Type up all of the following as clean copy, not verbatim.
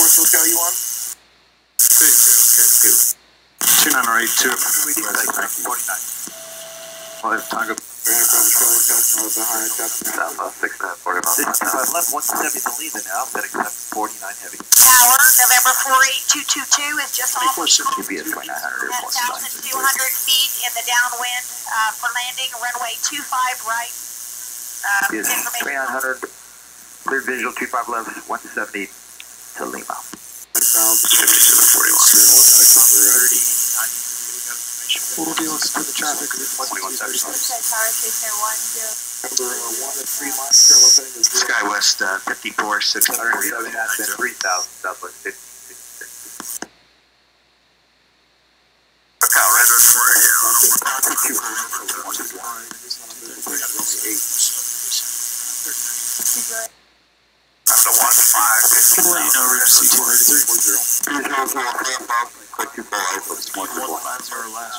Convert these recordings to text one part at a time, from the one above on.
SoCal, you on? 2908, 2. We need like 49. Well, if Tonga. Southwest 6941. 65 left, 170 to lead the now, setting 749 heavy. Tower, November 48222 is just off. GPS 2900 or 1,200 feet in the downwind for landing, runway 25 right. Yes, 2900, clear visual, 25 left, 170 to Lima. 5741. We'll be listening to the traffic. 4136. Skywest 54 600. 3000 Southwest 56. Cal, red road 4 After 1-5. Can let you know we're C2 Quick 2 4 Alpha. 150 last.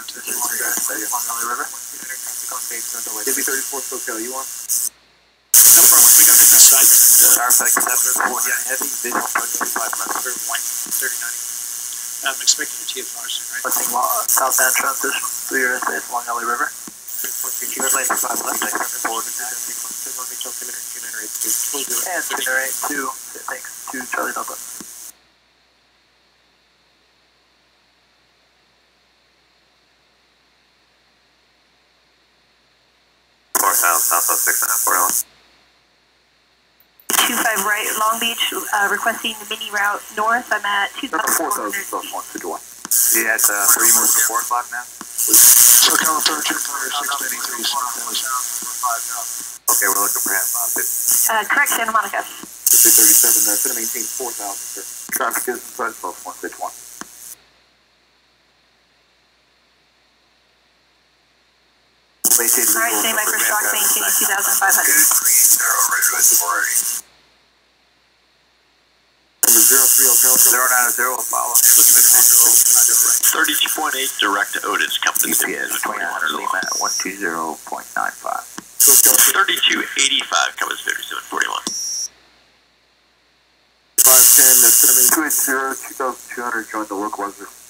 Give me 34 SoCal, you on? No problem. We got the side. Power 7, 40 on heavy, visual 25 left, 3090. I'm expecting a TFR soon, right? Let's southbound transition through your SAS along LA River. Third lane 5 left, next forward. And 2, thanks, 2 Charlie Delta. Southwest 6941. 25 right, Long Beach, requesting the mini route north. I'm at 2,400. Yeah, it's 3 minutes to 4 o'clock now. SoCal approach 693. Okay, we're looking for him. Correct, Santa Monica. 237, that's going to maintain 4,000, sir. Traffic is inside, close 161. Alright, stand by for shock, maintaining 2,500. 090, follow. 32.8 direct to Otis, Compton. GPS 2900 Lima at 120.95. 3285 covers 3741. 510, that's going to be 280, 2,200, join the local weather.